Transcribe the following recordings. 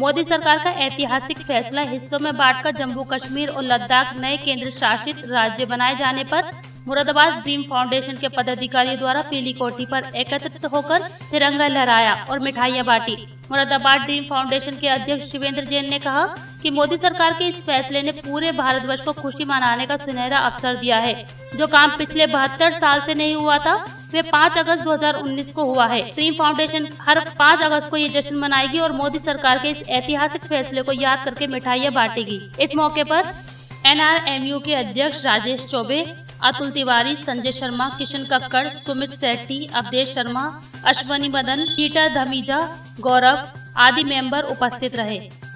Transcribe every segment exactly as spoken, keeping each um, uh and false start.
मोदी सरकार का ऐतिहासिक फैसला हिस्सों में बांटकर जम्मू कश्मीर और लद्दाख नए केंद्र शासित राज्य बनाए जाने पर मुरादाबाद ड्रीम फाउंडेशन के पदाधिकारियों द्वारा पीली कोठी पर एकत्रित होकर तिरंगा लहराया और मिठाइयां बांटी। मुरादाबाद ड्रीम फाउंडेशन के अध्यक्ष शिवेंद्र जैन ने कहा कि मोदी सरकार के इस फैसले ने पूरे भारतवर्ष को खुशी मनाने का सुनहरा अवसर दिया है। जो काम पिछले बहत्तर साल से नहीं हुआ था वे पाँच अगस्त दो हज़ार उन्नीस को हुआ है। ड्रीम फाउंडेशन हर पाँच अगस्त को ये जश्न मनाएगी और मोदी सरकार के इस ऐतिहासिक फैसले को याद करके मिठाइयां बांटेगी। इस मौके पर एन आर एम यू के अध्यक्ष राजेश चौबे, अतुल तिवारी, संजय शर्मा, किशन कक्कड़, सुमित सेठी, अवधेश शर्मा, अश्वनी मदन, पीटर धमीजा, गौरव आदि मेंबर उपस्थित रहे।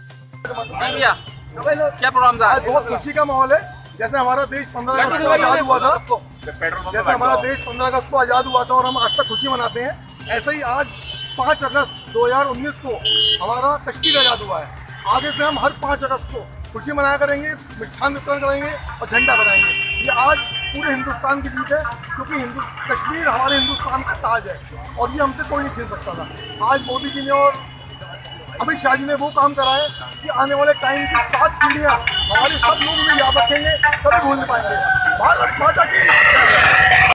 क्या प्रोग्राम था? आज बहुत खुशी का माहौल है। जैसे हमारा देश पंद्रह अगस्त को आजाद हुआ था, जैसे हमारा देश पंद्रह अगस्त को आजाद हुआ था और हम आज तक खुशी मनाते हैं, ऐसे ही आज पाँच अगस्त दो हज़ार उन्नीस को हमारा कश्मीर आजाद हुआ है। आगे से हम हर पाँच अगस्त को खुशी मनाया करेंगे, मिष्ठान वितरण करेंगे और झंडा बनाएंगे। ये आज पूरे हिंदुस्तान की जीत है, क्योंकि हिंदू कश्मीर हमारे हिंदुस्तान का ताज है और ये हमसे कोई नहीं छीन सकता था। आज मोदी जी ने और अमित शाह जी ने वो काम करा है कि आने वाले टाइम की सात पीढ़ियाँ हमारे सब लोग भी याद रखेंगे, कभी भूल नहीं पाएंगे। भारत माता की